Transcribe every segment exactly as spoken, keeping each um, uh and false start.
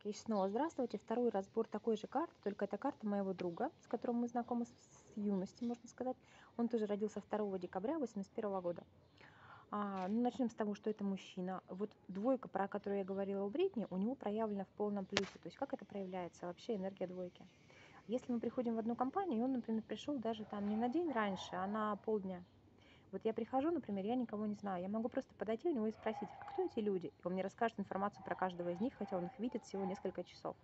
И снова здравствуйте. Второй разбор такой же карты, только это карта моего друга, с которым мы знакомы с с юности, можно сказать. Он тоже родился второго декабря восемьдесят первого года. А, ну, начнем с того, что это мужчина. Вот двойка, про которую я говорила у Бритни, у него проявлена в полном плюсе. То есть как это проявляется вообще энергия двойки? Если мы приходим в одну компанию, и он, например, пришел даже там не на день раньше, а на полдня. Вот я прихожу, например, я никого не знаю. Я могу просто подойти у него и спросить, а кто эти люди? И он мне расскажет информацию про каждого из них, хотя он их видит всего несколько часов.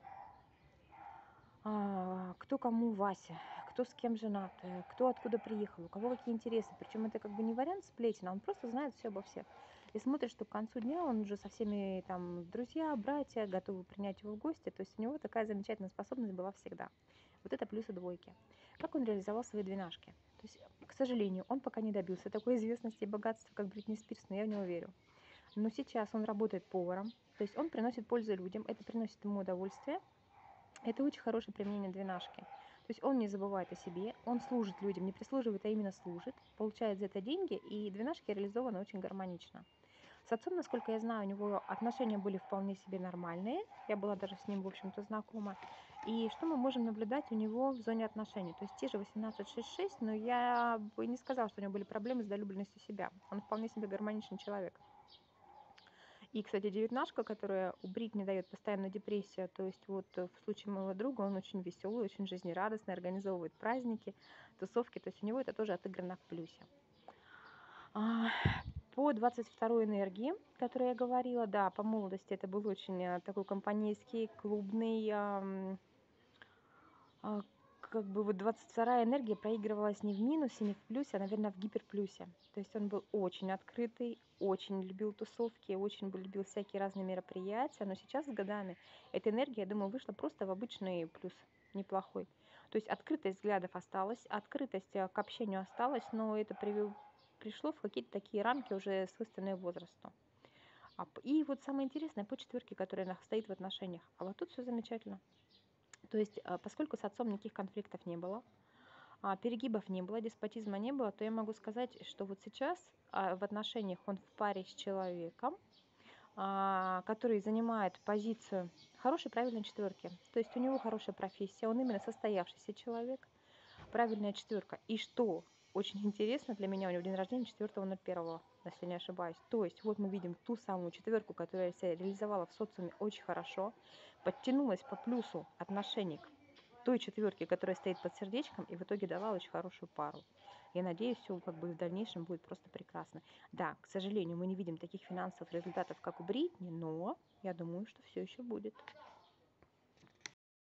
А, кто кому Вася, кто с кем женат, э, кто откуда приехал, у кого какие интересы. Причем это как бы не вариант сплетен, а он просто знает все обо всех. И смотришь, что к концу дня он уже со всеми там друзья, братья готовы принять его в гости. То есть у него такая замечательная способность была всегда. Вот это плюсы двойки. Как он реализовал свои двенашки? То есть, к сожалению, он пока не добился такой известности и богатства, как Бритни Спирс, но я в него верю. Но сейчас он работает поваром, то есть он приносит пользу людям, это приносит ему удовольствие. Это очень хорошее применение двенашки. То есть он не забывает о себе, он служит людям, не прислуживает, а именно служит, получает за это деньги, и двенашки реализованы очень гармонично. С отцом, насколько я знаю, у него отношения были вполне себе нормальные. Я была даже с ним, в общем-то, знакома. И что мы можем наблюдать у него в зоне отношений? То есть те же восемнадцать шесть шесть, но я бы не сказала, что у него были проблемы с долюбленностью себя. Он вполне себе гармоничный человек. И, кстати, девятнашка, которая у Бритни дает постоянную депрессию, то есть вот э, в случае моего друга он очень веселый, очень жизнерадостный, организовывает праздники, тусовки, то есть у него это тоже отыграно в плюсе. А, По двадцать второй энергии, которую я говорила, да, по молодости это был очень э, такой компанейский, клубный, ам, а, как бы вот двадцать вторая энергия проигрывалась не в минусе, не в плюсе, а, наверное, в гиперплюсе. То есть он был очень открытый, очень любил тусовки, очень бы любил всякие разные мероприятия, но сейчас с годами эта энергия, я думаю, вышла просто в обычный плюс, неплохой. То есть открытость взглядов осталась, открытость э, к общению осталась, но это привел, пришло в какие-то такие рамки уже свойственные возрасту. А п- И вот самое интересное по четверке, которая на- стоит в отношениях. А вот тут все замечательно. То есть, а, поскольку с отцом никаких конфликтов не было, а, перегибов не было, деспотизма не было, то я могу сказать, что вот сейчас а, в отношениях он в паре с человеком, а, который занимает позицию хорошей, правильной четверки. То есть у него хорошая профессия, он именно состоявшийся человек, правильная четверка. И что очень интересно для меня, у него день рождения четвёртого ноль первого, если не ошибаюсь. То есть вот мы видим ту самую четверку, которая себя реализовала в социуме очень хорошо, подтянулась по плюсу отношений к той четверке, которая стоит под сердечком, и в итоге дала очень хорошую пару. Я надеюсь, все как бы в дальнейшем будет просто прекрасно. Да, к сожалению, мы не видим таких финансовых результатов, как у Бритни, но я думаю, что все еще будет.